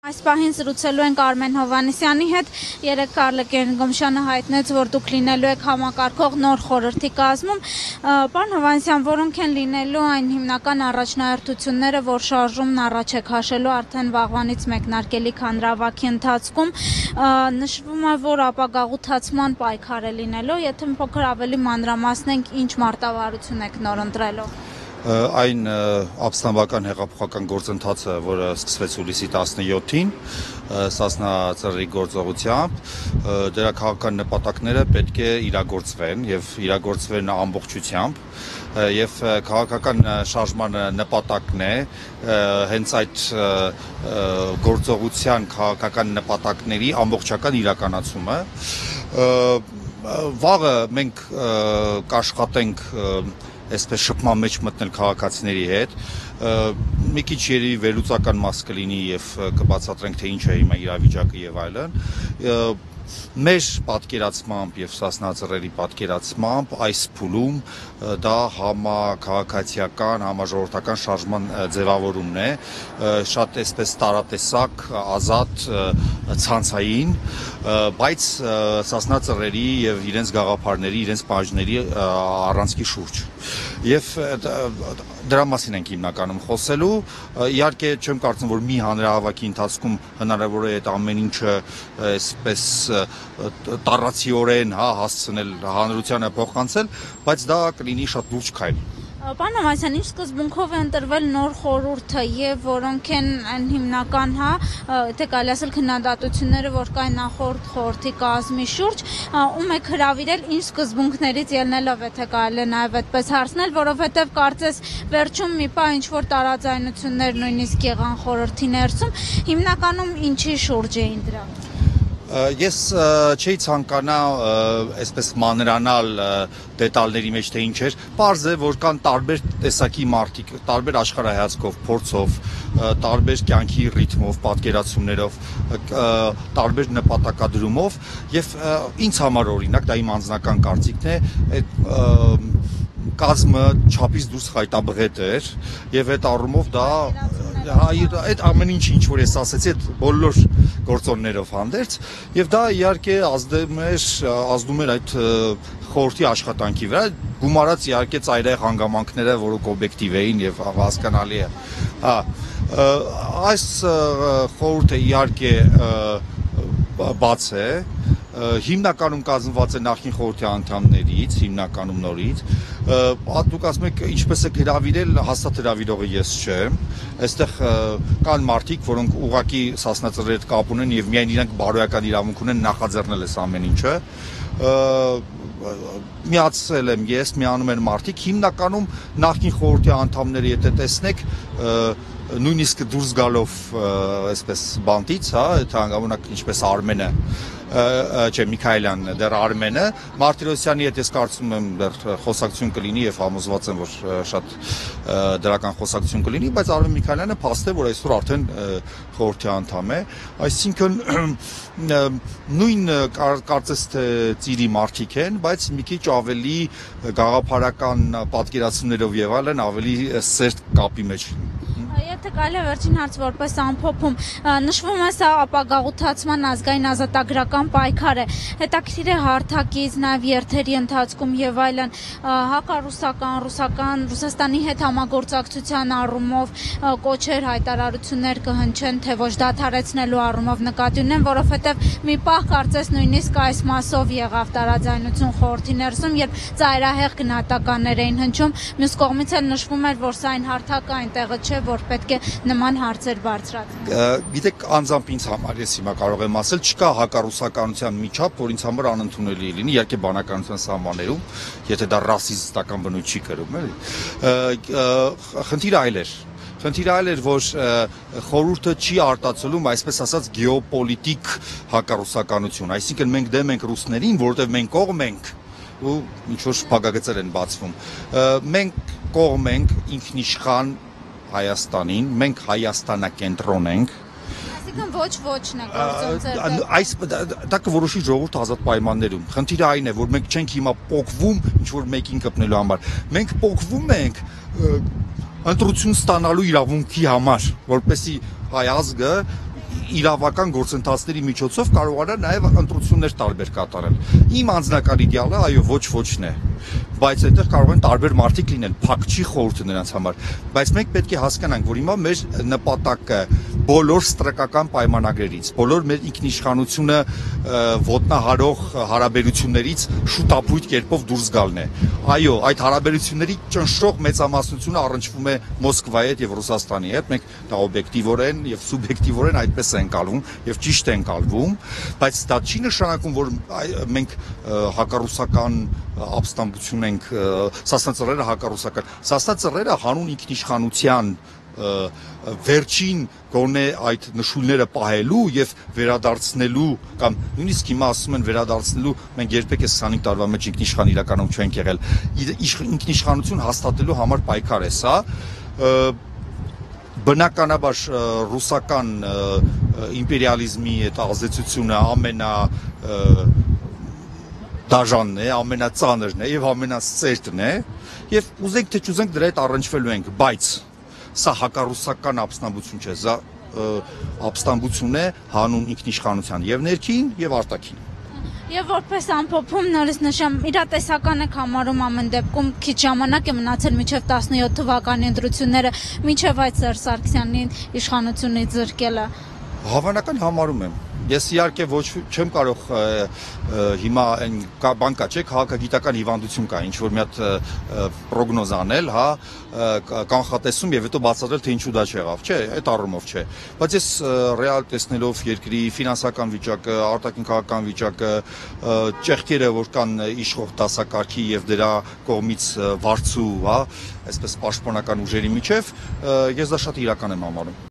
Այս պահին զրուցելու ենք Արմեն Հովհաննիսյանի հետ։ Երեկ Կարլ Գոմշյանը հայտնեց, որ դուք լինելու եք համակարգող նոր խորհրդի կազմում։ Պարոն Հովհաննիսյան, որոնք են լինելու այն հիմնական առաջնահերթությունները, որ շարժումն առաջ է քաշելու արդեն վաղվանից մեկնարկելիք հանրահավաքի ընթացքում։ Նշվում է, որ ապագաղութացման պայքար է լինելու, եթե փոքր ավելի մանրամասնենք, ինչ մարտավարություն եք նոր ընտրելով։ Այն ապստամբական հեղափոխական գործընթացը, որը սկսվեց հուլիսի 17-ին Սասնա ծռի գործողությամբ, դրա քաղաքական նպատակները պետք է իրագործվեն եւ իրագործվեն ամբողջությամբ եւ քաղաքական շարժման նպատակն է հենց այդ գործողության քաղաքական նպատակների ամբողջական իրականացումը։ Վաղը մենք կաշխատենք այսպես շփման մեջ մտնել քաղաքացիների հետ, մի քիչ երևի վերլուծական մաս կլինի եւ կբացատրենք թե ինչ է հիմա իրավիճակը եւ այլն։ Մեր պատկերացմամբ եւ Սասնա ծռերի պատկերացմամբ այս փուլում դա համաքաղաքացիական, համաժողովրդական շարժման ձևավորումն է, շատ այսպես տարատեսակ, ազատ, ցանցային, բայց Սասնա ծռերի եւ իրենց գաղափարների, իրենց բաժների առանցքի շուրջ։ Եվ դրա մասին ենք հիմնականում խոսելու։ Իհարկե չեմ կարծում, որ մի հանրահավաքի ընթացքում հնարավոր է այդ ամեն ինչը այսպես տառացիորեն հասցնել հանրությանը փոխանցել, բայց դա կլինի շատ լուրջ քայլ։ Պարոն Հովհաննիսյան, ինչ սկզբունքով է ընտրվել նոր խորհուրդը եւ որոնք են այն հիմնական, թե կարելի ասել քննադատությունները, որ կային նախորդ խորհրդի կազմի շուրջ, ում եք հրավիրել, ինչ սկզբունքներից ելնելով, եթե կարելի է նաեւ այդպես հարցնել, որովհետեւ կարծես վերջում մի պահ ինչ որ տարաձայնություններ նույնիսկ եղան խորհրդի ներսում, հիմնականում ինչի շուրջ էին դրա։ Ես չէի ցանկանա այսպես մանրանալ դետալների մեջ թե ինչ էր, պարզ է, որ կան տարբեր տեսակի մարդիկ, տարբեր աշխարհայացքով, փորձով, տարբեր կյանքի ռիթմով, պատկերացումներով, տարբեր նպատակադրումով եւ ինձ համար օրինակ, դա իմ անձնական կարծիքն է, այդ կազմը չափից դուրս խայտաբղետ էր եւ այդ առումով դա այդ ամեն ինչ որ ես ասեցի, այդ բոլոր գործոններով հանդերձ եւ դա իհարկե ազդում էր այդ խորհրդի աշխատանքի վրա, գումարած իհարկե ծայրահեղ հանգամանքները, որոնք օբյեկտիվ էին եւ հասկանալի է։ Այս խորհուրդը իհարկե բաց է, հիմնականում կազմված է նախին խորհրդի անդամներից, հիմնականում նորից։ Դուք ասում եք ինչպես է հրավիրել, հաստատ հրավիրողը ես չեմ։ Այստեղ կան մարդիկ, որոնք ուղղակի Սասնա ծռերի հետ կապ ունեն եւ միայն իրենք բարոյական իրավունք ունեն նախաձեռնել այս ամեն ինչը։ Միացել եմ ես, միանում են մարդիկ, հիմնականում նախին խորհրդի անդամները, եթե տեսնեք, նույնիսկ դուրս գալով այսպես բանտից, այդ հանգամանակ ինչպես Արմենը, չէ, Միքայելյան, դեռ Արմենը, Մարտիրոսյանի հետ ես կարծում եմ դեռ խոսակցություն կլինի եւ համոզված եմ, որ շատ դրական խոսակցություն կլինի, բայց Արմեն Միքայելյանը փաստ է, որ այսօր արդեն խորհրդի անդամ է, այսինքն նույն կարծես թե ծիրի մարդիկ են, բայց մի քիչ ավելի գաղափարական պատկերացումներով եւ այլն ավելի սերտ կապի մեջ։ Եթե կարելի է վերջին հարց որպես ամփոփում, նշվում է սա ապագաղութացման ազգային ազատագրական պայքար է, հետաքրքիր է հարթակից, նաև երթերի ընթացքում եւ այլն, հակառուսական, Ռուսաստանի հետ համագործակցության առումով կոչեր, հայտարարություններ կհնչեն, թե ոչ դադարեցնելու առումով նկատի ունեն, որովհետեւ մի պահ կարծես նույնիսկ այս մասով եղավ տարաձայնություն խորհրդի ներսում, երբ ծայրահեղ գնահատականներ էին հնչում, մյուս կողմից էլ նշվում էր, որ սա այն հարթակը այնտեղը չէ, որ պետք է նման հարցեր բարձրացնել։ Գիտեք, անձամբ ինձ համար ես հիմա կարող եմ ասել, չկա հակառուսականության միջափ, որ ինձ համար անընդունելի լինի, իհարկե բանականության սահմաններում, եթե դա ռասիստական բնույթ չի կրում, էլի։ Խնդիրը այլ էր։ Խնդիրը այլ էր, որ խորհուրդը չի արտացոլում, այսպես ասած, գեոպոլիտիկ հակառուսականություն, այսինքն մենք դեմ ենք ռուսներին, որովհետև մենք կողմ ենք ու ինչ որ շփագագծեր են բացվում։ Մենք կողմ ենք ինքնիշխան Հայաստանին, մենք Հայաստանակենտրոն ենք։ Այսինքն ոչ-ոչն է գործում ձեր։ Այս դա կորոշի ժողովուրդը ազատ պայմաններում։ Խնդիրը այն է, որ մենք չենք հիմա պոկվում ինչ որ մեկին կպնելու համար։ Մենք պոկվում ենք ընտրություն ստանալու իրավունքի համար, որպեսզի հայ ազգը իրավական գործընթացների միջոցով կարողանա նաև ընտրություններ տարբեր կատարել։ Իմ անձնական իդեալը այո ոչ-ոչն է, բայց այդտեղ կարող են տարբեր մարդիկ լինել, փակ չի խորհուրդը նրանց համար, բայց մենք պետք է հասկանանք, որ հիմա մեր նպատակը բոլոր ստրկական պայմանագրերից, բոլոր մեր ինքնիշխանությունը ոտնահարող հարաբերություններից շուտապույտ կերպով դուրս գալն է։ Այո, այդ հարաբերությունների ճնշող մեծամասնությունը առնչվում է Մոսկվայի հետ եւ Ռուսաստանի հետ, մենք դա օբյեկտիվորեն եւ սուբյեկտիվորեն այդպես են կալվում եւ ճիշտ են կալվում, բայց դա չի նշանակում, որ մենք հակառուսական ապստամբություն ենք, Սասնա ծռերը հակառուսական։ Սասնա ծռերը հանուն ինքնիշխանության վերջին գոնե այդ նշույլները պահելու եւ վերադարձնելու կամ նույնիսկ հիմա ասում են վերադարձնելու, մենք երբեք այս 25 տարվա մեջ ինքնիշխան իրականում չենք եղել, ինքնիշխանություն հաստատելու համար պայքար է սա, բնականաբար ռուսական իմպերիալիզմի այդ ազդեցությունը դաժանն է, ամենածանրն է եւ ամենասերտն է եւ ուզենք թե չուզենք դրա հետ առնչվելու ենք, բայց սա հակառուսական ապստամբություն չէ, սա ապստամբություն է հանուն ինքնիշխանության եւ ներքին եւ արտաքին։ Եվ որպես ամփոփում նորից նշեմ, իրատեսական եք համարում ամեն դեպքում քիչ ժամանակ է մնացել մինչև 17 թվականի ընտրությունները, մինչև այդ Սերժ Սարգսյանի իշխանությունից զրկելը։ Հավանական համարում եմ։ Ես իհարկե ոչ չեմ կարող հիմա այն բան կա, չէ, քաղաքագիտական հիվանդություն կա, ինչ որ մի հատ պրոգնոզ անել, հա, կանխատեսում եւ հետո բացատրել թե ինչու դա չեղավ, չէ, այդ առումով չէ։ Բայց ես ռեալ տեսնելով երկրի ֆինանսական վիճակը, արտաքին քաղաքական վիճակը, ճեղքերը, որ կան իշխող դասակարգի եւ դրա կողմից վարձու, հա, այսպես պաշտպանական ուժերի միջև, ես դա շատ իրական եմ համարում։